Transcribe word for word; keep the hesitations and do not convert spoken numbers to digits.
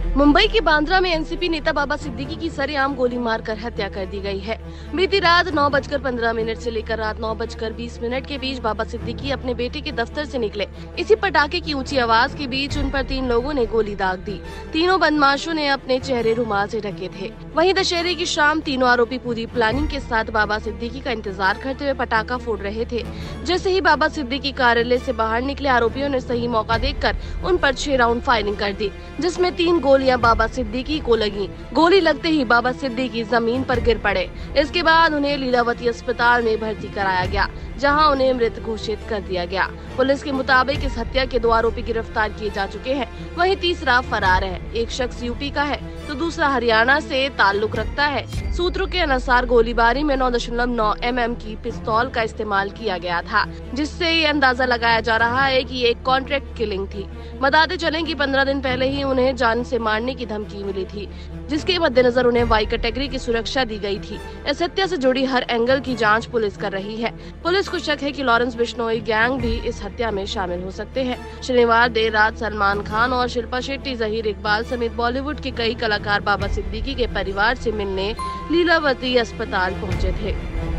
मुंबई के बांद्रा में एनसीपी नेता बाबा सिद्दीकी की सरेआम गोली मारकर हत्या कर दी गई है। बीती रात नौ बजकर पंद्रह मिनट से लेकर रात नौ बजकर बीस मिनट के बीच बाबा सिद्दीकी अपने बेटे के दफ्तर से निकले। इसी पटाखे की ऊंची आवाज के बीच उन पर तीन लोगों ने गोली दाग दी। तीनों बदमाशों ने अपने चेहरे रुमाल से ढके थे। वहीं दशहरे की शाम तीनों आरोपी पूरी प्लानिंग के साथ बाबा सिद्दीकी का इंतजार करते हुए पटाखा फोड़ रहे थे। जैसे ही बाबा सिद्दीकी कार्यालय से बाहर निकले, आरोपियों ने सही मौका देखकर उन पर छह राउंड फायरिंग कर दी, जिसमें तीन गोलियां बाबा सिद्दीकी को लगी। गोली लगते ही बाबा सिद्दीकी जमीन पर गिर पड़े। इसके बाद उन्हें लीलावती अस्पताल में भर्ती कराया गया, जहां उन्हें मृत घोषित कर दिया गया। पुलिस के मुताबिक इस हत्या के दो आरोपी गिरफ्तार किए जा चुके हैं, वहीं तीसरा फरार है। एक शख्स यूपी का है तो दूसरा हरियाणा से ताल्लुक रखता है। सूत्रों के अनुसार गोलीबारी में नौ दशमलव नौ एम एम की पिस्तौल का इस्तेमाल किया गया था, जिससे ये अंदाजा लगाया जा रहा है कि एक कॉन्ट्रैक्ट किलिंग थी। बताते चलें कि पंद्रह दिन पहले ही उन्हें जान से मारने की धमकी मिली थी, जिसके मद्देनजर उन्हें वाई कैटेगरी की सुरक्षा दी गई थी। इस हत्या से जुड़ी हर एंगल की जांच पुलिस कर रही है। पुलिस को शक है कि लॉरेंस बिश्नोई गैंग भी इस हत्या में शामिल हो सकते हैं। शनिवार देर रात सलमान खान और शिल्पा शेट्टी, जहीर इकबाल समेत बॉलीवुड के कई कलाकार बाबा सिद्दीकी के परिवार से मिलने लीलावती अस्पताल पहुंचे थे।